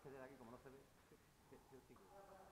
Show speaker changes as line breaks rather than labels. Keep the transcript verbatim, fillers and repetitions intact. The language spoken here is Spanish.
acceder aquí como no se ve. ¿Qué, qué, qué sigue?